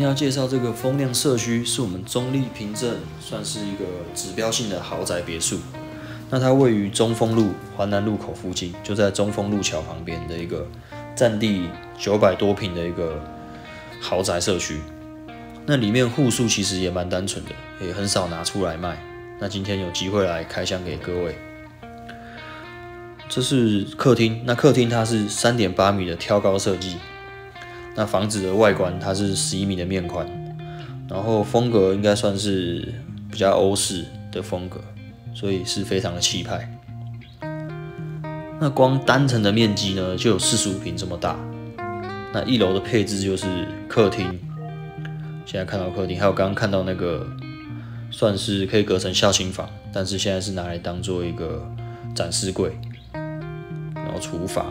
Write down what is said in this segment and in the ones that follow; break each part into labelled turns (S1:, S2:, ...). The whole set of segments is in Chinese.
S1: 要介绍这个丰亮社区，是我们中坜平镇算是一个指标性的豪宅别墅。那它位于中丰路环南路口附近，就在中丰路桥旁边的一个占地900多坪的一个豪宅社区。那里面户数其实也蛮单纯的，也很少拿出来卖。那今天有机会来开箱给各位。这是客厅，那客厅它是3.8米的挑高设计。那房子的外观它是11米的面宽，然后风格应该算是比较欧式的风格，所以是非常的气派。那光单层的面积呢就有45坪这么大。那1楼的配置就是客厅，现在看到客厅，还有刚刚看到那个算是可以隔成孝亲房，但是现在是拿来当做一个展示柜，然后厨房。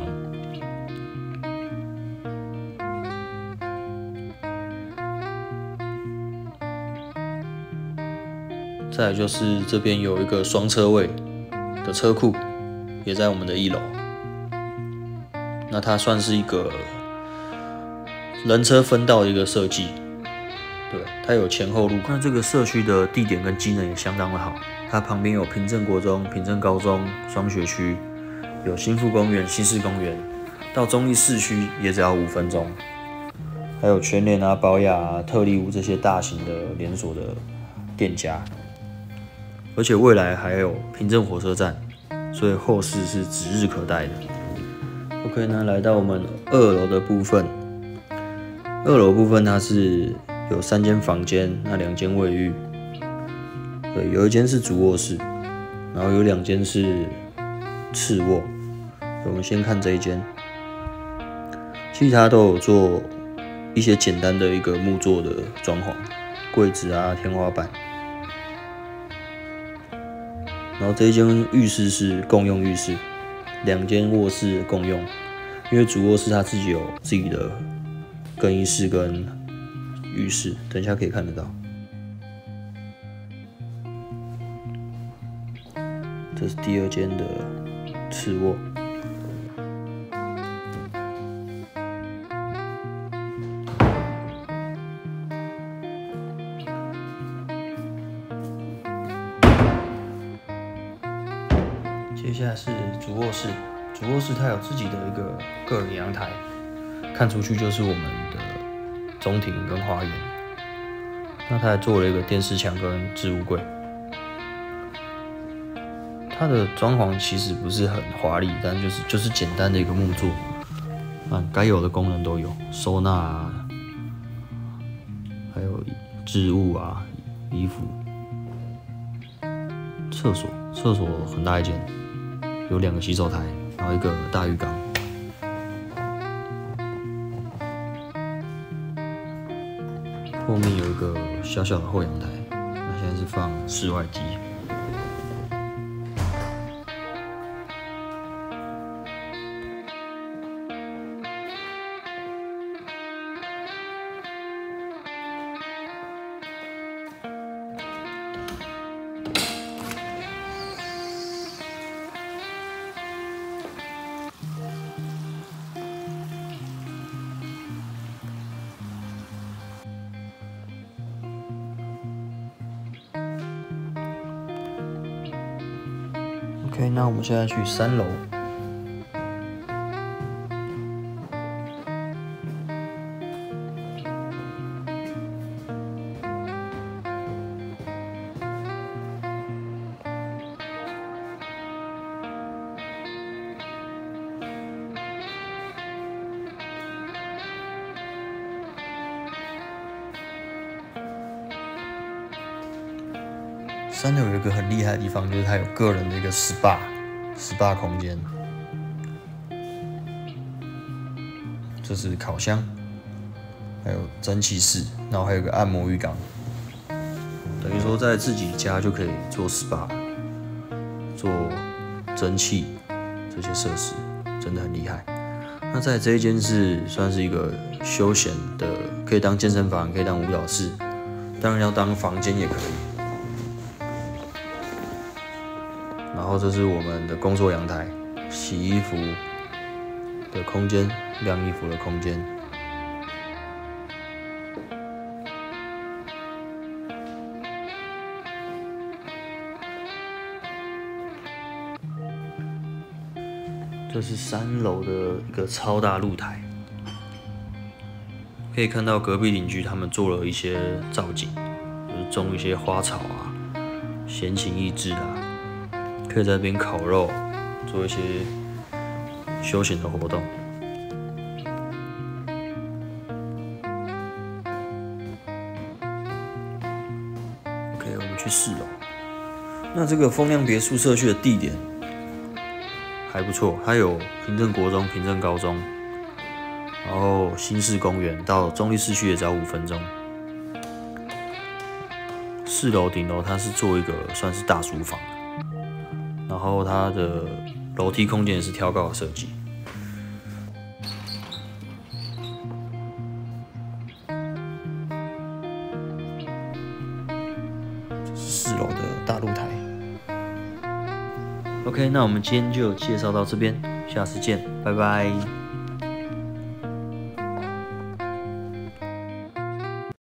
S1: 再来就是这边有一个双车位的车库，也在我们的1楼。那它算是一个人车分道的一个设计，对，它有前后路。那这个社区的地点跟机能也相当的好，它旁边有平镇国中、平镇高中双学区，有新富公园、西市公园，到中坜市区也只要5分钟。还有全联啊、宝雅啊、特力屋这些大型的连锁的店家。而且未来还有平镇火车站，所以后市是指日可待的。OK， 那来到我们2楼的部分，2楼部分它是有3间房间，那2间卫浴，对，有1间是主卧室，然后有2间是次卧。我们先看这一间，其实它都有做一些简单的一个木作的装潢，柜子啊、天花板。然后这一间浴室是共用浴室，2间卧室共用，因为主卧室它自己有自己的更衣室跟浴室，等一下可以看得到。这是第2间的次卧。接下来是主卧室，主卧室它有自己的一个个人阳台，看出去就是我们的中庭跟花园。那它还做了一个电视墙跟置物柜。它的装潢其实不是很华丽，但就是简单的一个木作，该有的功能都有，收纳啊，还有置物啊、衣服。厕所很大一间。有2个洗手台，然后1个大浴缸。后面有一个小小的后阳台，那现在是放室外机。OK， 那我们现在去3楼。3楼有一个很厉害的地方，就是它有个人的一个 SPA 空间。这是烤箱，还有蒸汽室，然后还有个按摩浴缸。等于说在自己家就可以做 SPA， 做蒸汽这些设施，真的很厉害。那在这一间是算是一个休闲的，可以当健身房，可以当舞蹈室，当然要当房间也可以。然后这是我们的工作阳台，洗衣服的空间，晾衣服的空间。 这是3楼的一个超大露台，可以看到隔壁邻居他们做了一些造景，就是种一些花草啊、闲情逸致啊，可以在这边烤肉，做一些休闲的活动。OK， 我们去4楼。那这个丰亮别墅社区的地点还不错，它有平镇国中、平镇高中，然后新市公园到中立市区也只要5分钟。4楼顶楼它是做一个算是大书房，然后它的楼梯空间也是挑高的设计。这是4楼的大露台。OK， 那我们今天就介绍到这边，下次见，拜拜。